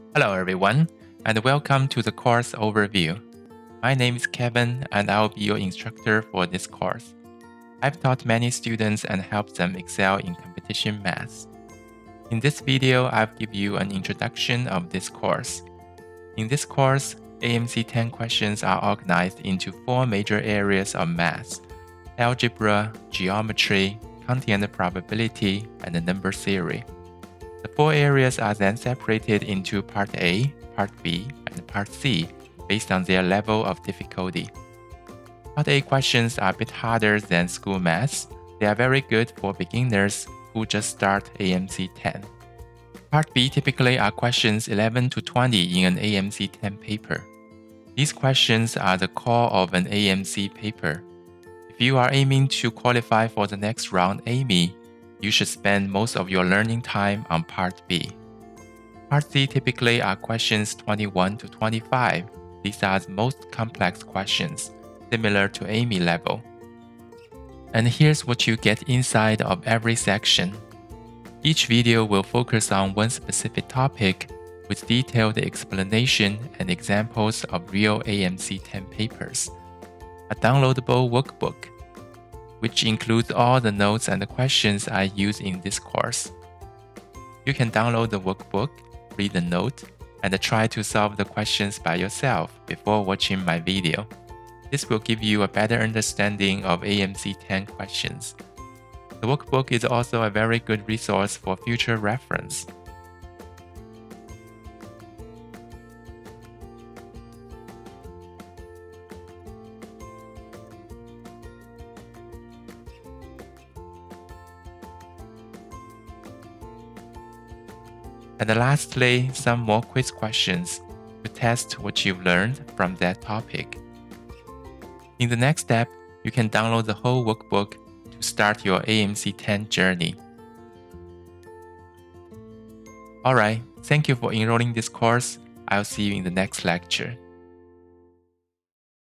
Hello everyone, and welcome to the course overview. My name is Kevin, and I'll be your instructor for this course. I've taught many students and helped them excel in competition math. In this video, I'll give you an introduction of this course. In this course, AMC 10 questions are organized into 4 major areas of math: algebra, geometry, counting and probability, and the number theory. The 4 areas are then separated into Part A, Part B, and Part C based on their level of difficulty. Part A questions are a bit harder than school maths. They are very good for beginners who just start AMC 10. Part B typically are questions 11 to 20 in an AMC 10 paper. These questions are the core of an AMC paper. If you are aiming to qualify for the next round AMY, you should spend most of your learning time on Part B. Part C typically are questions 21 to 25. These are the most complex questions, similar to AMY level. And here's what you get inside of every section. Each video will focus on one specific topic with detailed explanation and examples of real AMC 10 papers. A downloadable workbook, which includes all the notes and the questions I use in this course. You can download the workbook, read the note, and try to solve the questions by yourself before watching my video. This will give you a better understanding of AMC 10 questions. The workbook is also a very good resource for future reference. And lastly, some more quiz questions to test what you've learned from that topic. In the next step, you can download the whole workbook to start your AMC 10 journey. Alright, thank you for enrolling this course. I'll see you in the next lecture.